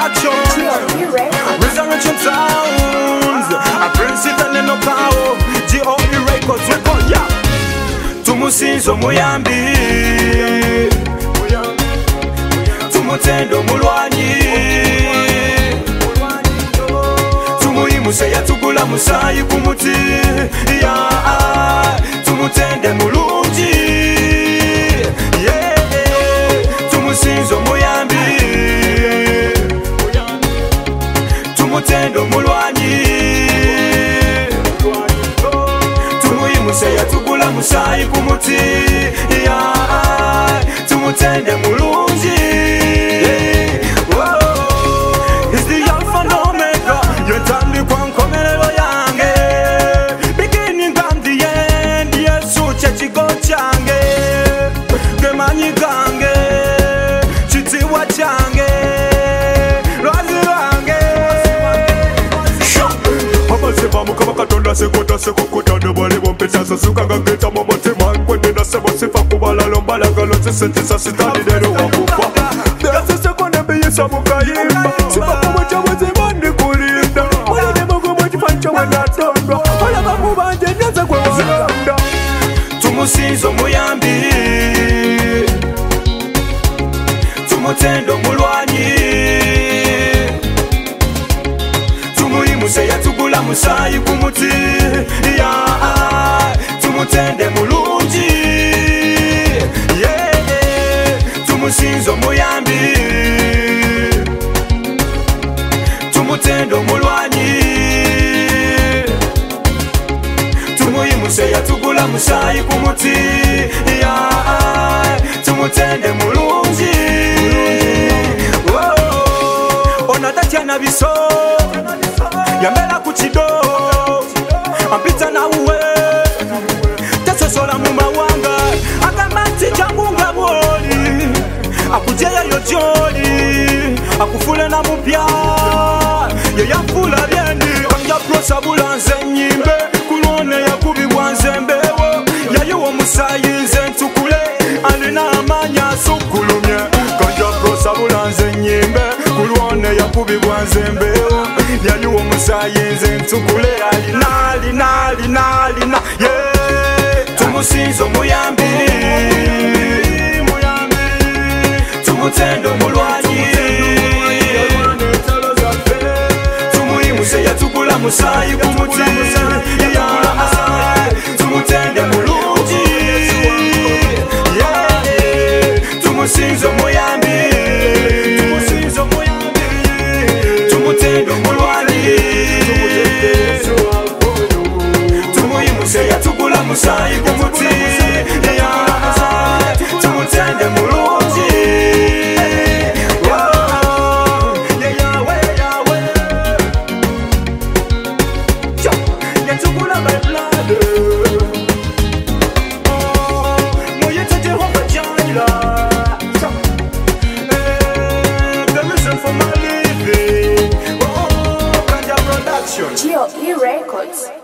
Production, Resurrection Sounds, a Prince and no power, G.O.E. Records, record, yeah. Tumusinzo muyambi, tumutendo mulwanyi, tumuyimuse yatugula musayi kumuti, yeah. Tumutende mulungi, yeah. Tumusinzo muyambi, tumutendo mulwanyi, tumuyimuse yatugula musayi kumuti, yeah. Tumutende mulungi, is the Alpha and Omega, yetandikwa nkomerero yange, beginning and the end, Yesu chechigo change, gemanyi gange, chitiwa change, razi wange. Abazeba mukaba katonda sekota sekukuta nebali bompesa sasuka gageta momotima kwendena sebo sifa kubala lombalagalo sisentisa sitandidero wakufa Dasi sekonde biyisa mukayimba Sifa kumwecha wezimandi kulinda Wale nemogo mwechifancha wenatondwa Wala bakubanje nyaze kwe wanda Tumusinzo muyambi, tumutendo mulwanyi, tumuyimuse yatugula musayi kumuti, yeah. Tumutende mulungi, yeah. Tumusinzo muyambi, tumutendo mulwanyi, tumuyimuse yatugula musayi kumuti, yeah. Tumutende mulungi, onatatya na biso yambela kuchido ampita na uwe tasosola mu mawanga akamati jangunga bwoli akujeya yojoli akufule na mupya yeyafula byendi kanja prosa bulanze nyimbe kulone yakubibwa nzembewo yayiwo musayi nze ntukule alina amanya sukulumye kanja prosa bulanze nyimbe kulone yakubibwa nzembewo yayiwo musayi nze ntukule alina yeah. Tumusinzo muyambi, tumutendo mulwanyi, tumuyimuse yatugula musayi kumuti, yeah. Tumutende mulungi, yeah. Tumusinzo muyambi, tumutendo mulwanyi, tumuyimuse yatugula musayi kumuti, yeah. Tumutende mulungi, yeah, Yahweh. Yatugula by blood, muyete Jehovah Jireh, the reason for my living, Kanja Production, G.O.E. Records.